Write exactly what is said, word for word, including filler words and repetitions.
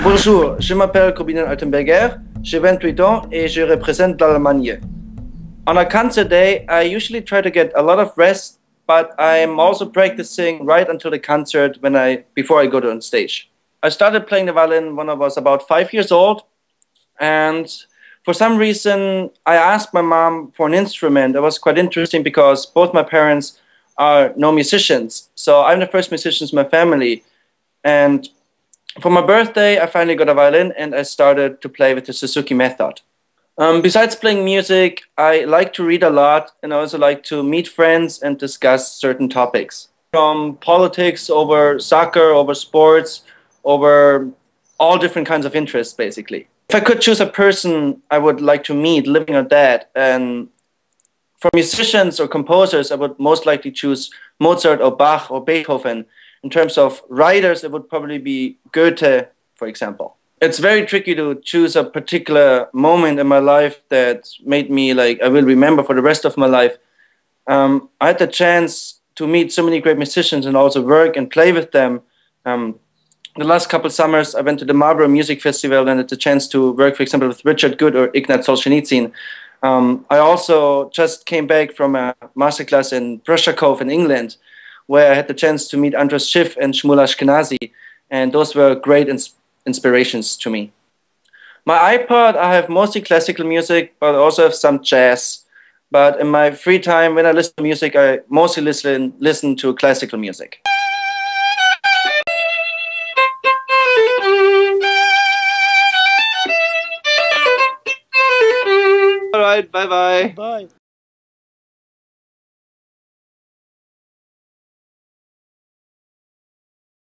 Bonjour, je m'appelle Corbinian Altenberger, j'ai vingt-huit ans et je représente l'Allemagne. On a concert day, I usually try to get a lot of rest, but I'm also practicing right until the concert when I, before I go to on stage. I started playing the violin when I was about five years old, and for some reason I asked my mom for an instrument. It was quite interesting because both my parents are no musicians, so I'm the first musician in my family. And for my birthday, I finally got a violin and I started to play with the Suzuki method. Um, besides playing music, I like to read a lot and I also like to meet friends and discuss certain topics. From politics over soccer, over sports, over all different kinds of interests, basically. If I could choose a person I would like to meet, living or dead, and for musicians or composers, I would most likely choose Mozart or Bach or Beethoven. In terms of writers, it would probably be Goethe, for example. It's very tricky to choose a particular moment in my life that made me like, I will remember for the rest of my life. Um, I had the chance to meet so many great musicians and also work and play with them. Um, the last couple of summers, I went to the Marlborough Music Festival and had the chance to work, for example, with Richard Good or Ignat Solzhenitsyn. Um, I also just came back from a masterclass in Brashakov in England, where I had the chance to meet Andras Schiff and Shmuel Ashkenazi, and those were great ins inspirations to me. My iPod, I have mostly classical music, but I also have some jazz. But in my free time, when I listen to music, I mostly listen, listen to classical music. All right, bye-bye. Bye.